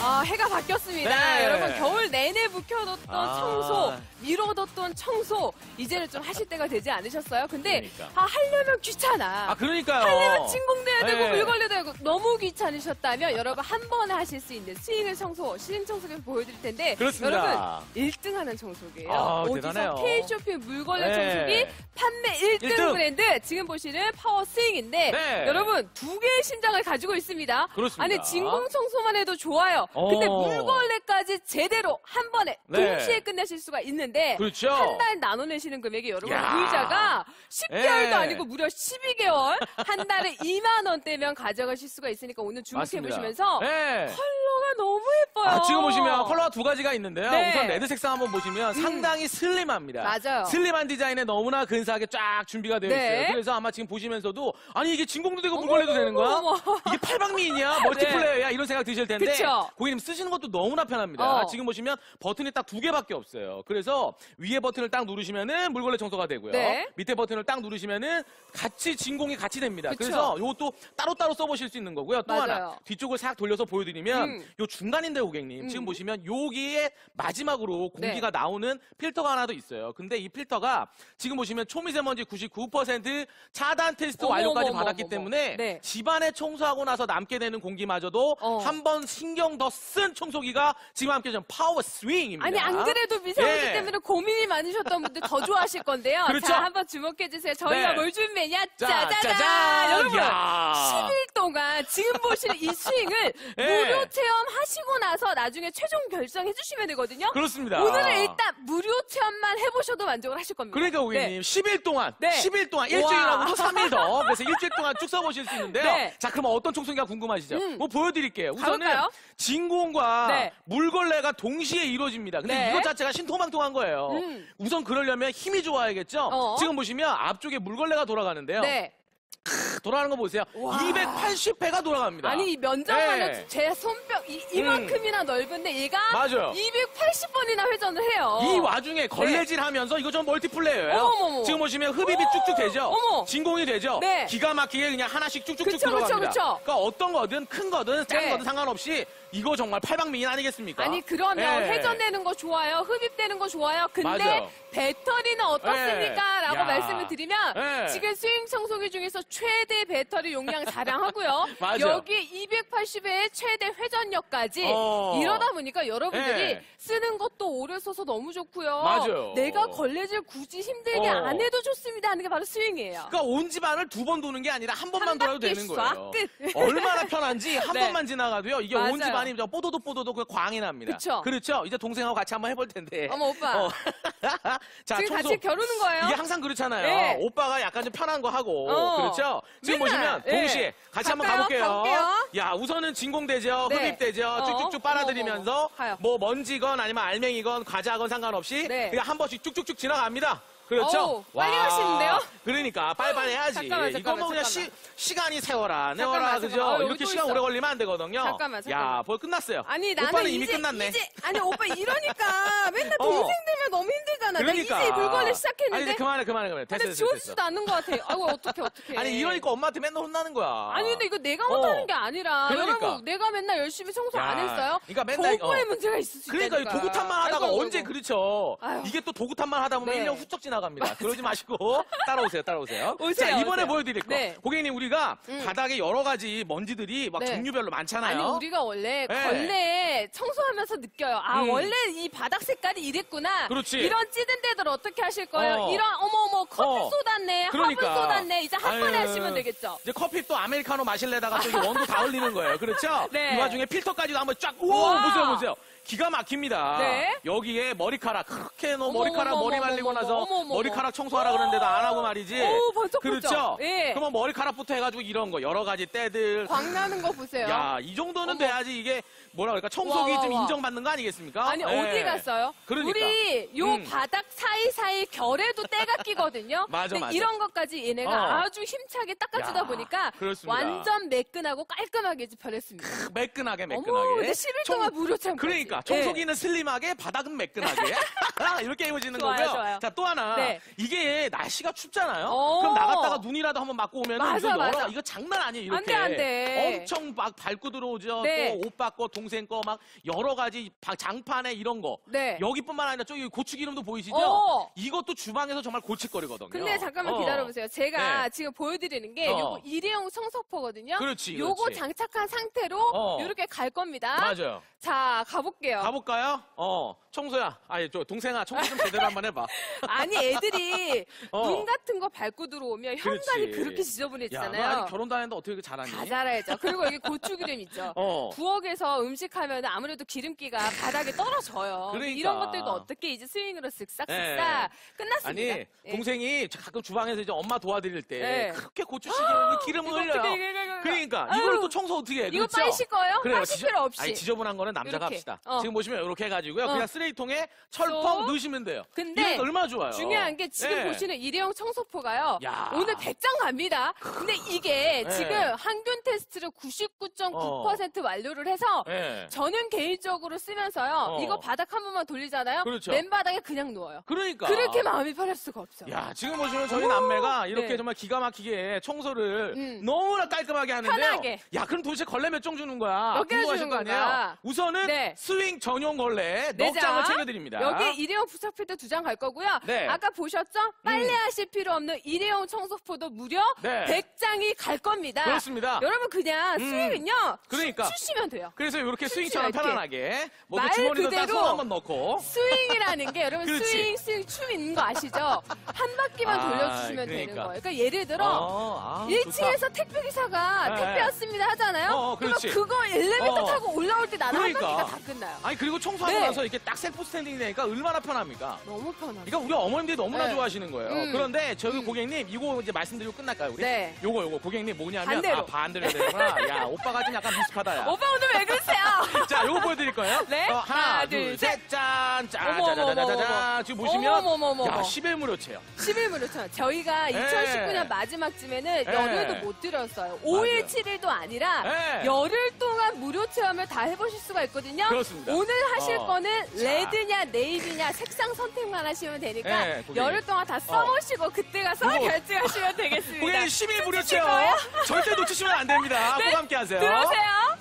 해가 바뀌었습니다. 네. 여러분, 겨울 내내 묵혀뒀던 청소, 미뤄뒀던 청소, 이제는 좀 하실 때가 되지 않으셨어요? 근데, 그러니까. 하려면 귀찮아. 그러니까요. 하려면 진공돼야 되고, 네. 물 걸려야 되고, 너무 귀찮으셨다면, 여러분, 한 번에 하실 수 있는 스윙을 청소, 실행 청소기 보여드릴 텐데, 그렇습니다. 여러분, 1등 하는 청소기예요. 아, 어디서 대단해요. K쇼핑 물걸레 네. 청소기 판매 1등 1등. 브랜드, 지금 보시는 파워 스윙인데, 네. 여러분, 두 개의 심장을 가지고 있습니다. 그렇습니다. 아니, 진공 청소만 해도 좋아요. 근데 물걸레까지 제대로 한 번에 네. 동시에 끝내실 수가 있는데 그렇죠. 한 달 나눠내시는 금액이 여러분 야. 의자가 10개월도 네. 아니고 무려 12개월 한 달에 2만 원대면 가져가실 수가 있으니까 오늘 주목해 맞습니다. 보시면서 네. 컬러가 너무 예뻐요. 지금 보시면 컬러가 두 가지가 있는데요. 네. 우선 레드 색상 한번 보시면 상당히 슬림합니다. 맞아요. 슬림한 디자인에 너무나 근사하게 쫙 준비가 되어 네. 있어요. 그래서 아마 지금 보시면서도 아니 이게 진공도 되고 물걸레도 되는 거야? 어머. 이게 팔방미인이야? 멀티플레이어야? 이런 생각 드실 텐데 그쵸? 고객님 쓰시는 것도 너무나 편합니다. 어. 지금 보시면 버튼이 딱 두 개밖에 없어요. 그래서 위에 버튼을 딱 누르시면은 물걸레 청소가 되고요. 네. 밑에 버튼을 딱 누르시면은 같이 진공이 같이 됩니다. 그쵸? 그래서 이것도 따로따로 써보실 수 있는 거고요. 또 맞아요. 하나 뒤쪽을 싹 돌려서 보여드리면 요 중간인데 고객님 지금 보시면 여기에 마지막으로 공기가 나오는 필터가 하나 더 있어요. 근데 이 필터가 지금 보시면 초미세먼지 99% 차단 테스트 완료까지 받았기 때문에 네. 집안에 청소하고 나서 남게 되는 공기마저도 한 번 신경 더 쓴 청소기가 지금 함께 좀 파워 스윙입니다. 아니 안 그래도 미세먼지 예. 때문에 고민이 많으셨던 분들 더 좋아하실 건데요. 그렇죠? 자, 한번 주목해 주세요. 저희가 네. 뭘 준비했냐? 자, 짜자잔! 여러분, 야. 10일 동안 지금 보시는 이 스윙을 예. 무료 체험하시고 나서 나중에 최종 결정해 주시면 되거든요. 그렇습니다. 오늘은 일단 무료 체험만 해보셔도 만족을 하실 겁니다. 그러니까 고객님 10일 동안 네. 10일 동안 일주일하고도 3일 더 그래서 일주일 동안 쭉 써보실 수 있는데요. 네. 자 그럼 어떤 청소기가 궁금하시죠? 뭐 보여드릴게요. 우선은 가볼까요? 진공과 네. 물걸레가 동시에 이루어집니다. 근데 네. 이것 자체가 신토방통한 거예요. 우선 그러려면 힘이 좋아야겠죠? 지금 보시면 앞쪽에 물걸레가 돌아가는데요. 네. 돌아가는 거 보세요. 와. 280회가 돌아갑니다. 아니 이 면적만은 네. 제 손뼉 이만큼이나 넓은데 얘가 맞아요. 280번이나 회전을 해요. 이 와중에 걸레질 하면서 이거 좀 멀티플레이어예요. 어머머머. 지금 보시면 흡입이 쭉쭉 되죠? 어머. 진공이 되죠? 네. 기가 막히게 그냥 하나씩 쭉쭉쭉 그쵸, 들어갑니다. 그쵸. 그러니까 어떤 거든 큰 거든 작은 네. 거든 상관없이 이거 정말 팔방미인 아니겠습니까? 아니 그러면 네. 회전되는 거 좋아요. 흡입되는 거 좋아요. 근데 맞아요. 배터리는 어떻습니까? 네. 라고 야. 말씀을 드리면 네. 지금 스윙 청소기 중에서 최대 배터리 용량 자랑하고요. 맞아요. 여기에 280회의 최대 회전력까지 이러다 보니까 여러분들이 네. 쓰는 것도 오래 써서 너무 좋고요. 맞아요. 내가 걸레질 굳이 힘들게 안 해도 좋습니다 하는 게 바로 스윙이에요. 그러니까 온 집안을 두 번 도는 게 아니라 한 번만 한 돌아도 바퀴 되는 쏴, 거예요. 끝. 얼마나 편한지 한 네. 번만 지나가도요. 이게 온 맞아요. 집안이 뽀도도 그 광이 납니다. 그쵸. 그렇죠. 이제 동생하고 같이 한번 해볼 텐데. 어머 오빠. 자, 지금 같이 겨루는 거예요? 이게 항상 그렇잖아요. 네. 오빠가 약간 좀 편한 거 하고. 그렇죠? 지금 맨날. 보시면 동시에 같이 한번 갈까요? 가볼게요. 가볼게요. 야, 우선은 진공되죠. 네. 흡입되죠. 쭉쭉쭉 빨아들이면서 어머, 가요. 뭐 먼지건 아니면 알맹이건 과자건 상관없이 네. 그냥 한 번씩 쭉쭉쭉 지나갑니다. 그렇죠? 어우, 빨리 가시는데요? 그러니까 빨리빨리 해야지. 잠깐만, 이거 뭐 그냥 잠깐만. 시간이 세워라. 내워라. 잠깐만, 그죠? 잠깐만. 이렇게 여기 시간 또 오래 있어. 걸리면 안 되거든요. 잠깐만. 야, 벌 끝났어요. 아니 나는 오빠는 이제, 이미 끝났네. 아니 오빠 이러니까 맨날 동생들면 너무 힘들잖아. 그러니까. 나 이제 물걸레 시작했는데. 아니, 그만해. 근데 됐어. 지워지지도 않는 것 같아. 아이고 어떡해. 아니, 이러니까 엄마한테 맨날 혼나는 거야. 아니 근데 이거 내가 못하는 게 아니라 그러니까. 여러분 내가 맨날 열심히 청소 안 야, 했어요? 그러니까 맨날, 오빠의 문제가 있을 수 그러니까 있다니까. 도구탄만 하다가 아이고, 언제 아이고. 그렇죠. 아유. 이게 또 도구탄만 하다 보면 네. 1년 훌쩍 지나갑니다. 그러지 마시고 따라오세요. 오세요, 자, 이번에 오세요. 보여드릴 거. 네. 고객님, 우리가 바닥에 여러 가지 먼지들이 막 네. 종류별로 많잖아요. 아니 우리가 원래 네. 걸레 청소하면서 느껴요. 아 원래 이 바닥 색깔이 이랬구나. 그렇지. 이런 찌든 데들 어떻게 하실 거예요? 어. 이런 어머 커피 어. 쏟았네. 그러니까. 화분 쏟았네. 이제 한 번에 아유. 하시면 되겠죠. 이제 커피 또 아메리카노 마실래다가 또 이게 원두 다 흘리는 거예요. 그렇죠? 네. 이 와중에 필터까지도 한번 쫙, 우와. 보세요. 기가 막힙니다. 네. 여기에 머리카락, 그렇게 너 어머, 머리카락 어머, 머리 어머, 말리고 어머, 나서 어머, 어머, 머리카락 청소하라 그러는데도 안 하고 말이지. 오, 번쩍번쩍. 그렇죠? 예. 그러면 머리카락부터 해가지고 이런 거, 여러 가지 때들. 광나는 거 보세요. 야, 이 정도는 어머. 돼야지 이게 뭐라 그럴까? 청소기 와, 좀 와. 인정받는 거 아니겠습니까? 아니 네. 어디 갔어요? 그러니까. 우리 요 바닥 사이사이 결에도 때가 끼거든요. 맞아, 근데 맞아. 이런 것까지 얘네가 아주 힘차게 닦아주다 야, 보니까 그렇습니다. 완전 매끈하고 깔끔하게 이제 변했습니다. 매끈하게. 어머, 근데 10일 동안 무료 참고. 그러니까 청소기는 슬림하게, 바닥은 매끈하게 이렇게 해보시는 좋아요, 거고요. 좋아요. 자, 또 하나 네. 이게 날씨가 춥잖아요. 어. 그럼 나갔다가 눈이라도 한번 맞고 오면 맞아, 맞아. 이거 장난 아니에요. 이렇게 안 돼. 엄청 막 밟고 들어오죠. 네. 또 오빠 거, 동생 거 막 여러 가지 장판에 이런 거. 네. 여기뿐만 아니라 저기 고추기름도 보이시죠? 어. 이것도 주방에서 정말 골칫거리거든요. 근데 잠깐만 기다려보세요. 제가 지금 보여드리는 게 요거 일회용 청소포거든요. 그렇지, 요거 그렇지. 장착한 상태로 이렇게 갈 겁니다. 맞아요. 자, 가볼게요. 가볼까요? 청소야. 아니, 저 동생아, 청소 좀 제대로 한번 해봐. 아니, 애들이 어. 눈 같은 거 밟고 들어오면 현관이 그렇지. 그렇게 야, 지저분해지잖아요. 너 아직 결혼도 안 했는데 어떻게 잘하니? 다 잘알죠. 그리고 여기 고추기름 있죠. 부엌에서 음식하면 아무래도 기름기가 바닥에 떨어져요. 그러니까. 이런 것들도 어떻게 이제 스윙으로 쓱싹쓱싹 네. 끝났습니다. 아니, 예. 동생이 가끔 주방에서 이제 엄마 도와드릴 때 네. 그렇게 기름을 이거 흘려요. 어떻게 그러니까 아유. 이걸 또 청소 어떻게 해? 이거 그렇죠? 빨리 씻 거예요? 그래요. 하실 필요 없이. 아니, 지저분한 거는 남자가 이렇게. 합시다. 어. 지금 보시면 이렇게 해가지고요. 그냥 쓰레기통에 철펑 쏙. 넣으시면 돼요. 근데 이거 얼마나 좋아요. 중요한 게 지금 네. 보시는 일회용 청소포가요. 야. 오늘 100장 갑니다. 근데 이게 네. 지금 항균 테스트를 99.9% 완료를 해서 네. 저는 개인적으로 쓰면서요. 이거 바닥 한 번만 돌리잖아요. 그렇죠. 맨바닥에 그냥 누워요. 그러니까. 그렇게 마음이 편할 수가 없어요. 야, 지금 보시면 저희 남매가 이렇게 네. 정말 기가 막히게 청소를 너무나 깔끔하게 하는데요. 편하게. 야, 그럼 도대체 걸레 몇 장 주는 거야? 몇 개나 궁금하실 주는 거 아니에요? 건가? 우선은 네. 스윙 전용 걸레 네 4장을 장. 챙겨드립니다. 여기에 일회용 부착필터 2장 갈 거고요. 네. 아까 보셨죠? 빨래하실 필요 없는 일회용 청소포도 무려 네. 100장이 갈 겁니다. 그렇습니다. 여러분 그냥 스윙은요. 그러니까. 추시면 돼요. 그래서 이렇게 춤추요, 스윙처럼 이렇게. 편안하게 뭐 말 그 주머니도 딱 그대로 손 한번 넣고 스윙이라는 게 여러분 그렇지. 스윙 춤 있는 거 아시죠? 한 바퀴만 아, 돌려주시면 되는 그러니까. 거예요. 그러니까 예를 들어 1층에서 택배기사가 네. 택배 왔습니다 하잖아요. 그러면 그렇지. 그거 엘리베이터 타고 올라올 때 나는 그러니까. 한 바퀴가 다 끝나요. 아니 그리고 청소하고 네. 나서 이렇게 딱 셀프 스탠딩 되니까 얼마나 편합니까? 너무 편하죠. 그러니까 우리 어머님들이 너무나 네. 좋아하시는 거예요. 그런데 저희 고객님 이거 이제 말씀드리고 끝날까요 우리? 네. 요거 고객님 뭐냐면 반대로. 반대로 해야 되구나. 야 오빠가 좀 약간 미숙하다 야. 오빠 오늘 왜 그러세요? 자 요거 보여드릴 거예요. 네. 하나 둘 셋 짠. 짜자자자자자. 지금 보시면 어머머머머머. 야 10일 무료체요. 10일 무료천. 저희가 네. 2019년 마지막쯤에는 네. 열흘도 못 드렸어요. 5일, 맞아요. 7일도 아니라 네. 열흘 동안 무료 체험을 다 해보실 수가 있거든요. 그렇습니다. 오늘 하실 어. 거는 레드냐 네이비냐 색상 선택만 하시면 되니까 네, 고객님. 열흘 동안 다 써보시고 그때 가서 요거. 결제하시면 되겠습니다. 고객님 10일 무료체요. 거예요? 절대 놓치시면 안 됩니다. 꼭 함께 하세요. 들어오세요.